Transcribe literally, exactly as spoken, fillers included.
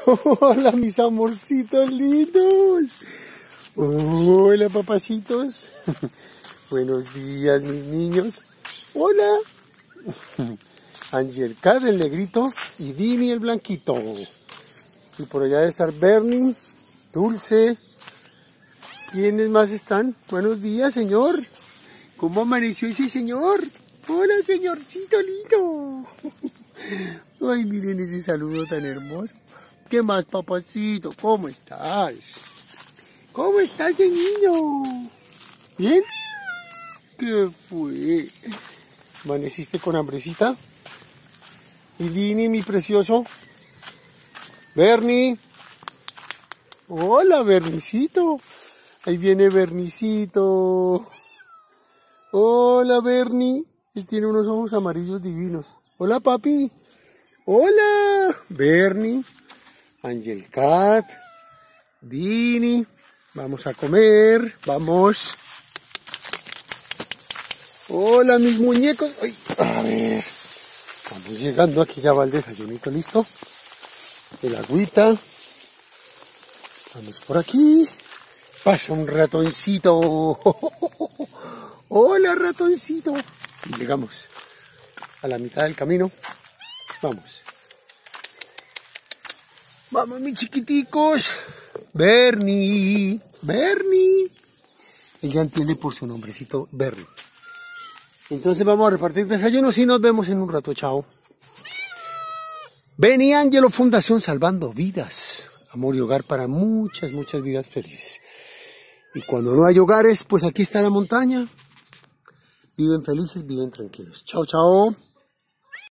Hola, mis amorcitos lindos. Hola, papacitos. Buenos días, mis niños. Hola. Angelcat, el negrito, y Dini, el blanquito. Y por allá debe estar Bernie, Dulce. ¿Quiénes más están? Buenos días, señor. ¿Cómo amaneció ese señor? Hola, señorcito lindo. Ay, miren ese saludo tan hermoso. ¿Qué más, papacito? ¿Cómo estás? ¿Cómo está ese niño? ¿Bien? ¿Qué fue? ¿Amaneciste con hambrecita? ¿Y Dini, mi precioso? Bernie. Hola, Bernicito. Ahí viene Bernicito. Hola, Bernie. Él tiene unos ojos amarillos divinos. Hola, papi. Hola, Bernie. Angelcat. Dini. Vamos a comer. Vamos. Hola, mis muñecos. Ay, a ver. Vamos llegando. Aquí ya va el desayunito listo. El agüita. Vamos por aquí. Pasa un ratoncito. Hola, ratoncito. Y llegamos a la mitad del camino. Vamos. Vamos, mis chiquiticos. Bernie. Bernie. Ella entiende por su nombrecito Bernie. Entonces vamos a repartir desayunos y nos vemos en un rato. Chao. Beni Angelo Fundación Salvando Vidas. Amor y hogar para muchas, muchas vidas felices. Y cuando no hay hogares, pues aquí está la montaña. Viven felices, viven tranquilos. Chao, chao.